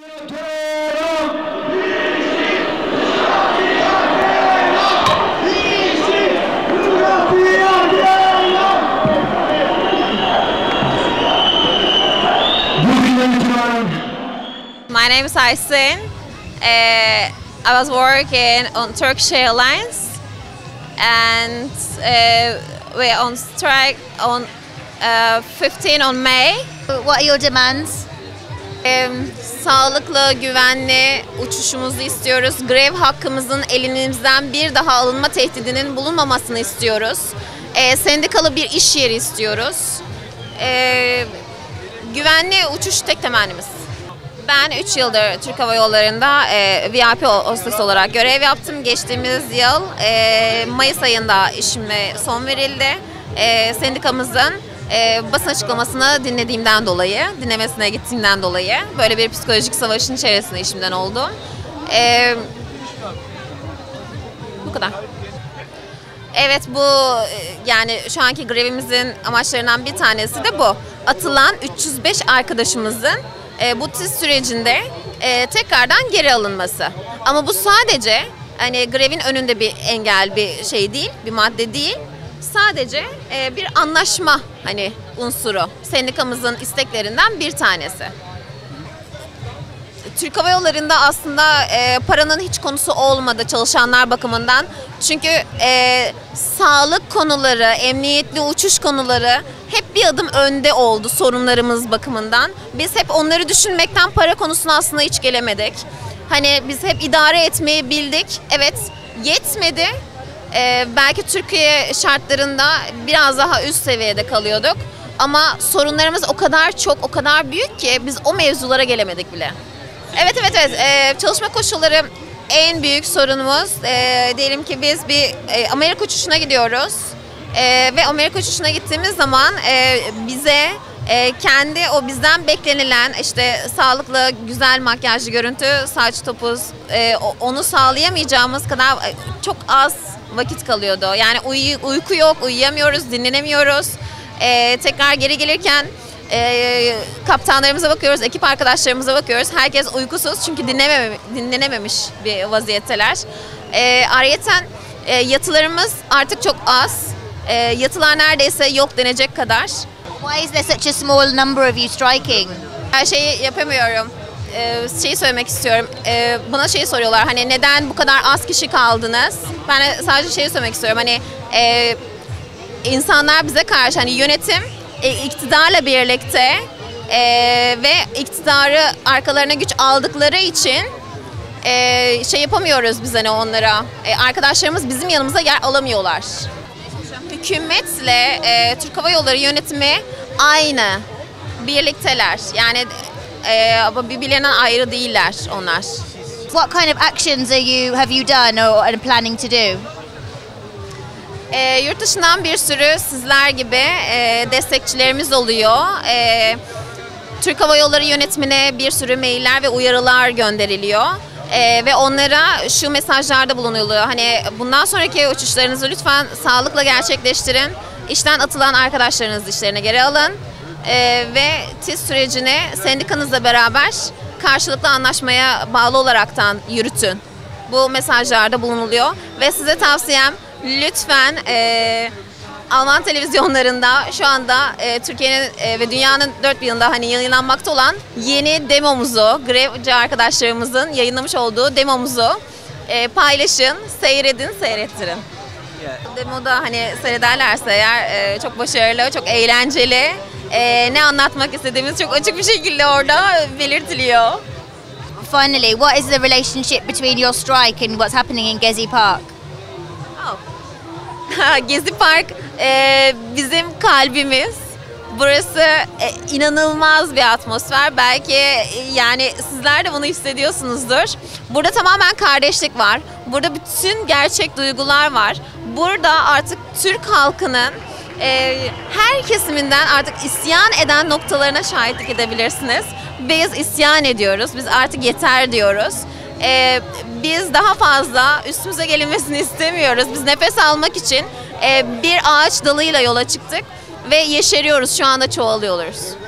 My name is Aysin. I was working on Turkish Airlines, and we're on strike on 15 on May. What are your demands? Sağlıklı, güvenli uçuşumuzu istiyoruz. Grev hakkımızın elimizden bir daha alınma tehdidinin bulunmamasını istiyoruz. Sendikalı bir iş yeri istiyoruz. Güvenli uçuş tek temennimiz. Ben 3 yıldır Türk Hava Yolları'nda VIP hostes olarak görev yaptım. Geçtiğimiz yıl Mayıs ayında işime son verildi. Sendikamızın basın açıklamasını dinlemesine gittiğimden dolayı böyle bir psikolojik savaşın içerisinde işimden oldum. Bu kadar. Evet, bu yani şu anki grevimizin amaçlarından bir tanesi de bu. Atılan 305 arkadaşımızın bu test sürecinde tekrardan geri alınması. Ama bu sadece hani grevin önünde bir engel, bir şey değil, bir madde değil. Sadece bir anlaşma hani unsuru. Sendikamızın isteklerinden bir tanesi. Türk Hava Yolları'nda aslında paranın hiç konusu olmadı çalışanlar bakımından. Çünkü sağlık konuları, emniyetli uçuş konuları hep bir adım önde oldu sorunlarımız bakımından. Biz hep onları düşünmekten para konusuna aslında hiç gelemedik. Hani biz hep idare etmeyi bildik. Evet, yetmedi. Belki Türkiye şartlarında biraz daha üst seviyede kalıyorduk. Ama sorunlarımız o kadar çok, o kadar büyük ki biz o mevzulara gelemedik bile. Evet. Çalışma koşulları en büyük sorunumuz. Diyelim ki biz bir Amerika uçuşuna gidiyoruz. Ve Amerika uçuşuna gittiğimiz zaman bize kendi o bizden beklenilen işte sağlıklı, güzel makyajlı görüntü, saç topuz onu sağlayamayacağımız kadar çok az vakit kalıyordu. Yani uyku yok, uyuyamıyoruz, dinlenemiyoruz. Tekrar geri gelirken kaptanlarımıza bakıyoruz, ekip arkadaşlarımıza bakıyoruz. Herkes uykusuz çünkü dinlenememiş bir vaziyetteler. Ayrıyeten yatılarımız artık çok az. Yatılar neredeyse yok denecek kadar. Why is there such a small number of you striking? Her şeyi yapamıyorum. Şeyi söylemek istiyorum. Bana şeyi soruyorlar, hani neden bu kadar az kişi kaldınız? Ben de sadece şeyi söylemek istiyorum. Hani insanlar bize karşı, hani yönetim iktidarla birlikte ve iktidarı arkalarına güç aldıkları için şey yapamıyoruz biz hani onlara. Arkadaşlarımız bizim yanımıza yer alamıyorlar. Hükümetle Türk Hava Yolları yönetimi aynı, birlikteler. Yani birbirlerinden ayrı değiller onlar. What kind of actions have you done or are planning to do? Yurt dışından bir sürü sizler gibi destekçilerimiz oluyor. Türk Hava Yolları yönetimine bir sürü mailler ve uyarılar gönderiliyor. Ve onlara şu mesajlarda bulunuyor. Hani bundan sonraki uçuşlarınızı lütfen sağlıkla gerçekleştirin. İşten atılan arkadaşlarınızı işlerine geri alın. Ve test sürecini sendikanızla beraber karşılıklı anlaşmaya bağlı olaraktan yürütün. Bu mesajlarda bulunuluyor. Ve size tavsiyem, lütfen Alman televizyonlarında şu anda Türkiye'nin ve dünyanın dört bir yanında hani yayınlanmakta olan yeni demomuzu, grevci arkadaşlarımızın yayınlamış olduğu demomuzu paylaşın, seyrettirin. Demoda hani seyrederlerse eğer çok başarılı, çok eğlenceli, ne anlatmak istediğimiz çok açık bir şekilde orada belirtiliyor. Finally, what is the relationship between your strike and what's happening in Gezi Park? Gezi Park bizim kalbimiz. Burası inanılmaz bir atmosfer. Belki yani sizler de bunu hissediyorsunuzdur. Burada tamamen kardeşlik var. Burada bütün gerçek duygular var. Burada artık Türk halkının her kesiminden artık isyan eden noktalarına şahitlik edebilirsiniz. Biz isyan ediyoruz. Biz artık yeter diyoruz. Biz daha fazla üstümüze gelinmesini istemiyoruz. Biz nefes almak için bir ağaç dalıyla yola çıktık ve yeşeriyoruz. Şu anda çoğalıyoruz.